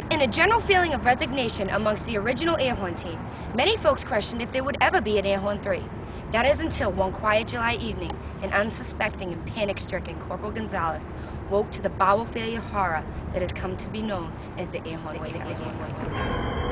In a general feeling of resignation amongst the original Airhorn team, many folks questioned if there would ever be an Airhorn 3. That is until one quiet July evening, an unsuspecting and panic-stricken Corporal Gonzalez woke to the bowel failure horror that has come to be known as the Airhorn Wakeups.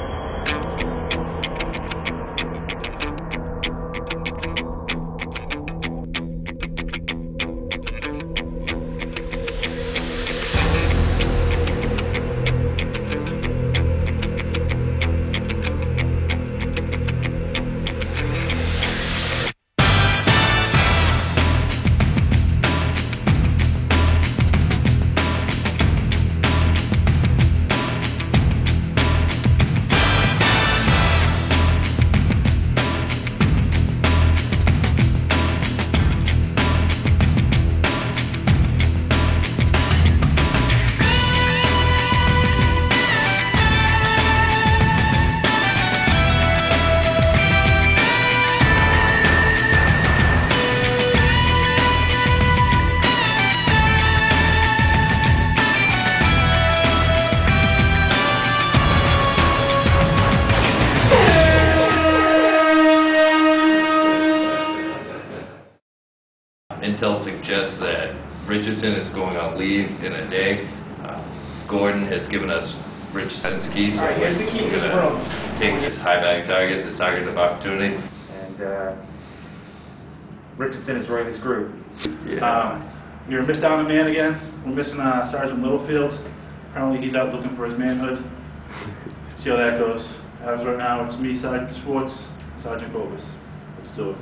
Intel suggests that Richardson is going on leave in a day. Gordon has given us Richardson's keys, so here's the key to this room. Take this high-value target, this target of opportunity. And Richardson is running this group. Yeah. You're missed out on a man again. We're missing Sergeant Littlefield. Apparently he's out looking for his manhood. See how that goes. As of right now, it's me, Sergeant Schwartz, Sergeant Kobus. Let's do it.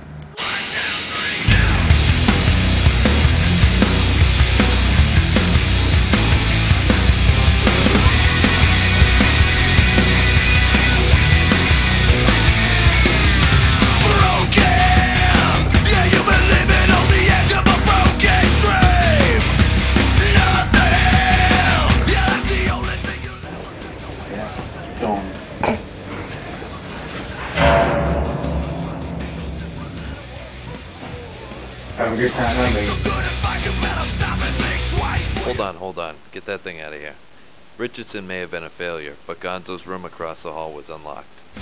Have a good time hunting. Hold on. Get that thing out of here. Richardson may have been a failure, but Gonzo's room across the hall was unlocked.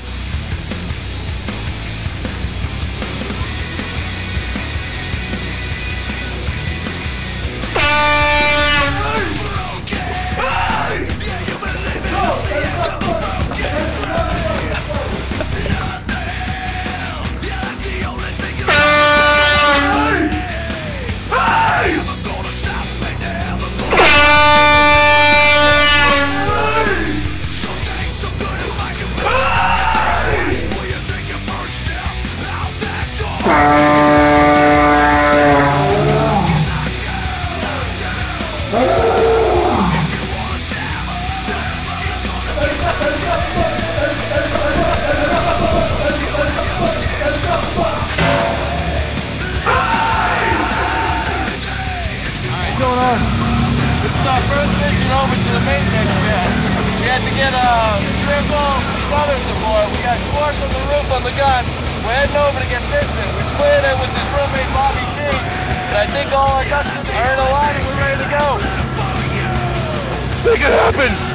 First mission over to the maintenance shed. We had to get triple mother support. We got Schwartz on the roof on the gun. We're heading over to get Vincent. We cleared it with his roommate Bobby T. And I think all our guns are in a line and we're ready to go. Make it happen!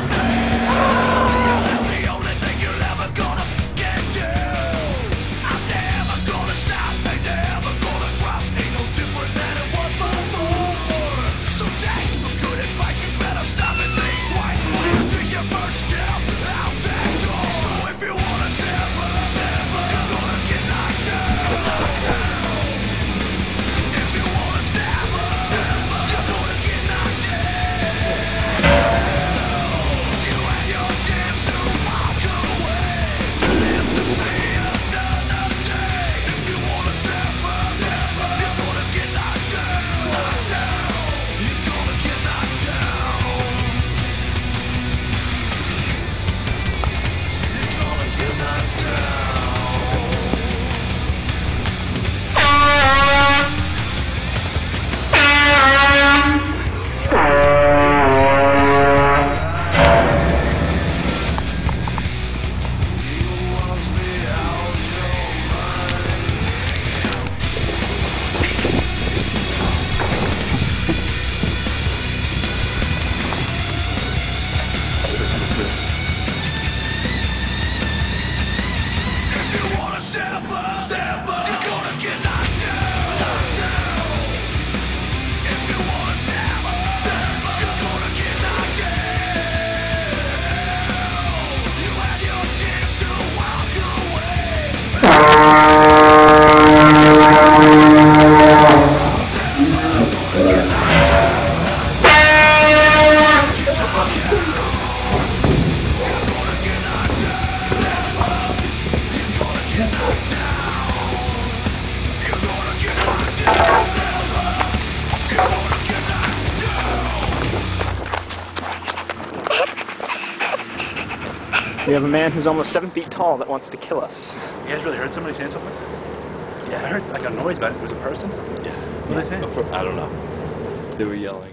We have a man who's almost 7 feet tall that wants to kill us. You guys really heard somebody saying something? Yeah, I heard like a noise, but it was a person? Yeah. What did they say? I don't know. They were yelling.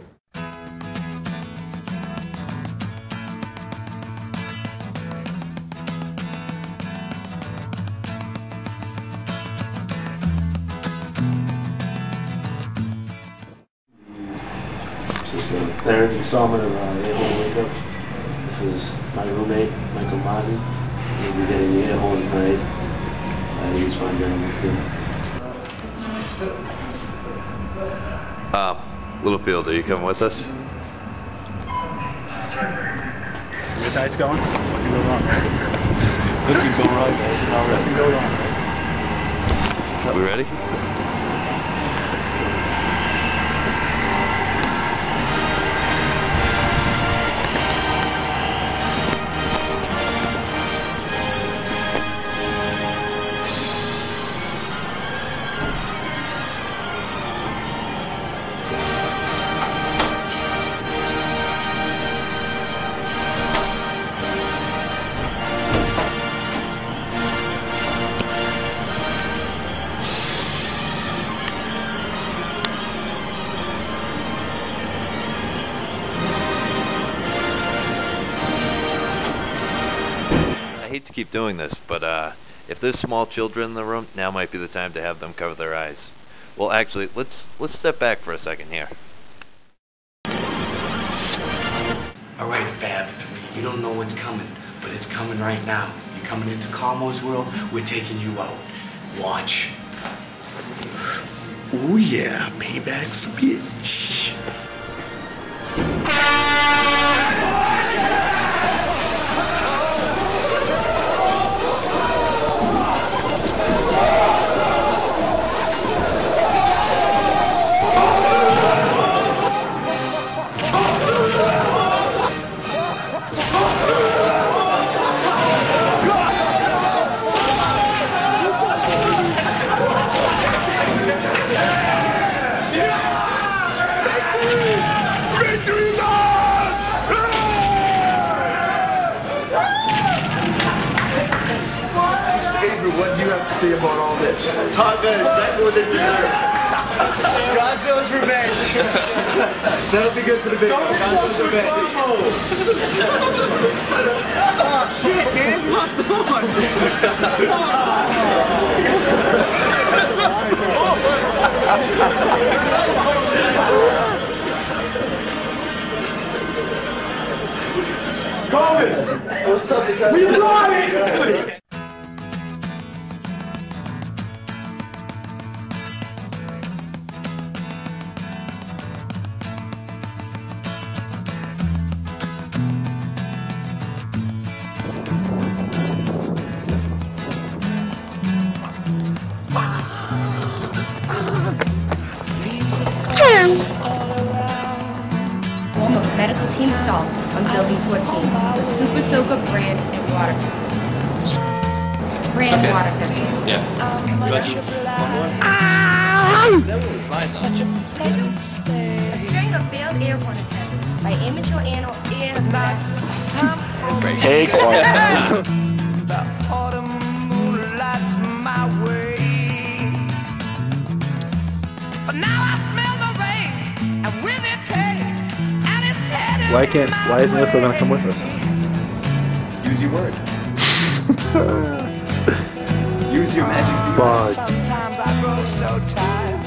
This is the third installment of Airhorn Wakeups. This is my roommate, Michael Martin. We'll be getting the Airhorn parade. He's fine gentleman here. Littlefield, are you coming with us? Your side's going? What can go wrong, right? What can go wrong, guys? What can go wrong, right? We ready? I hate to keep doing this, but if there's small children in the room, now might be the time to have them cover their eyes. Well, actually, let's step back for a second here. Alright, Fab 3, you don't know what's coming, but it's coming right now. You're coming into Carmo's world, we're taking you out. Watch. Oh yeah, payback's a bitch. What do you have to say about all this? Todd, that's exactly what they deserve. Godzilla's revenge. That'll be good for the video. Godzilla's revenge. Oh shit, man, we lost the phone. Kobus! We brought it! Almost medical team stalled on building 14 with Super Soaker brand and water. Brand water testing. Yeah. A string of failed Airhorn attempts by amateur air. Take one. The autumn moonlights my way. But now I smell the rain, and with it pain, and it's headed Why isn't Lithel gonna come with us? Use your word. Use your magic. But sometimes I grow so tired.